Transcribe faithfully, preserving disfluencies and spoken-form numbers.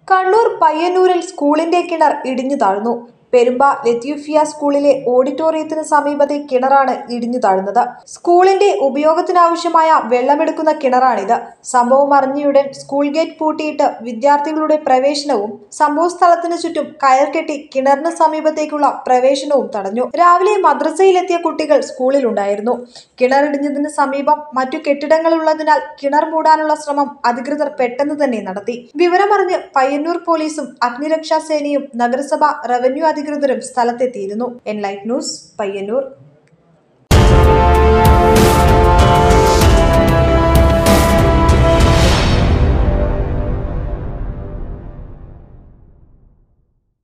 കണ്ണൂർ പയ്യന്നൂരിൽ സ്കൂളിന്റെ കിണർ ഇടിഞ്ഞു താഴ്ന്നു. പെരുമ്പ ലത്തീഫിയ സ്കൂളിലെ ഓഡിറ്റോറിയത്തിന് സമീപത്തെ കിണറാണ് ഇടിഞ്ഞു താഴ്ന്നത്. സ്കൂളിന്റെ ഉപയോഗത്തിനാവശ്യമായ വെള്ളമെടുക്കുന്ന കിണറാണിത്. സംഭവം അറിഞ്ഞയുടൻ സ്കൂൾ ഗേറ്റ് പൂട്ടിയിട്ട് വിദ്യാർത്ഥികളുടെ പ്രവേശനവും സംഭവസ്ഥലത്തിന് ചുറ്റും കയർ കെട്ടി കിണറിന് സമീപത്തേക്കുള്ള പ്രവേശനവും തടഞ്ഞു. രാവിലെ മദ്രസയിലെത്തിയ കുട്ടികൾ സ്കൂളിലുണ്ടായിരുന്നു. കിണറിടിഞ്ഞതിന് സമീപം മറ്റു കെട്ടിടങ്ങളുള്ളതിനാൽ കിണർ മൂടാനുള്ള ശ്രമം അധികൃതർ പെട്ടെന്ന് തന്നെ നടത്തി. വിവരമറിഞ്ഞ് പയ്യന്നൂർ പോലീസും അഗ്നിരക്ഷാ സേനയും നഗരസഭ റവന്യൂ അധികൃതരും സ്ഥലത്തെത്തിയിരുന്നു. Enlight news, Payyanur.